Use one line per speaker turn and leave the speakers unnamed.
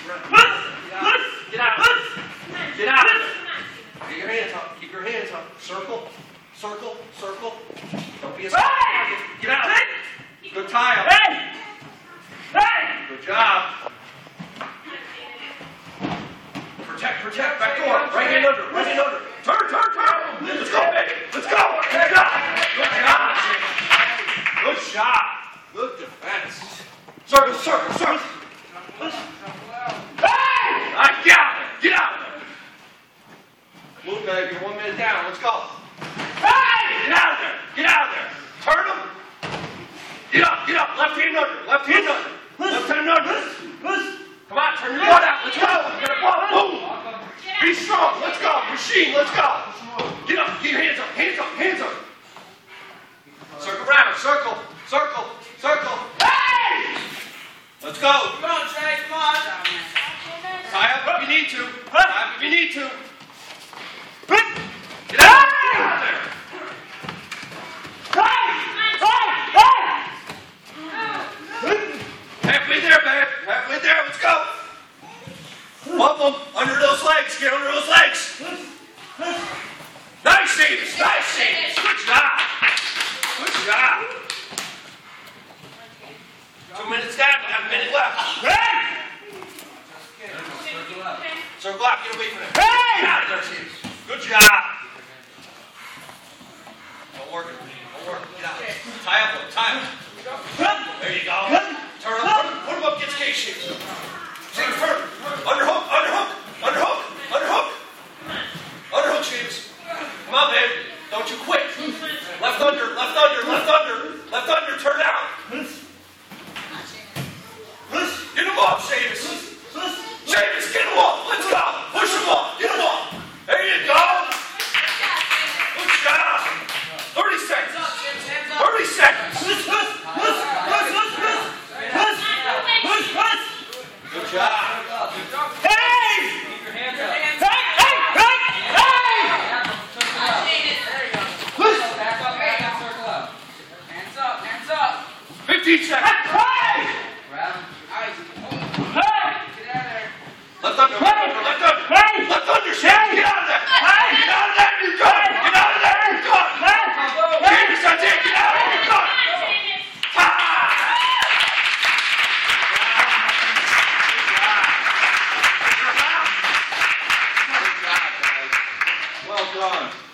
friend. Get out. Get out. Get your hands up. Keep your hands up. Circle. Circle. Circle. Don't be a scared. Get out. Good tie up. Good job. Protect. Back door. Right hand under. Turn. Let's go, baby. Let's go. Good job. Good shot. Good defense. Circle. I got it. Get out. Move, baby. You're 1 minute down. Let's go. Get out of there. Turn them. Get up. Left hand under. Come on, turn your butt out. Let's go. You got a ball. Boom. Be strong. Let's go. Machine, let's go. Get up. Get your hands up. Circle around. Circle. Hey! Let's go.
Come on, Trey. Come on.
Tie up if you need to. Get out there. Halfway there, babe. Let's go. Bump them. Under those legs. Get under those legs. Nice, Seamus. Good job. 2 minutes down. We have a minute left. Circle up. Get away from it. Get out of there, Seamus. Good job. Don't work. Get out. Tie up. There you go. Turn up. Put him up against K-shapes. Seamus, turn. Underhook. Underhook, Seamus. Come on, babe. Don't you quit. Left under. Turn out. Get him off, Seamus. Get him off. Let's go. Push him off. Get him off. There you go. Good job. 30 seconds. Good job. Hey!
Keep your hands up.
Hey!
Back up, circle up. Hands up.
15 seconds.
Grab him. Get out of there.
Left under, Seamus. Get out of there. You're done. Seamus, that's it. Get out of there. You're done. Well done.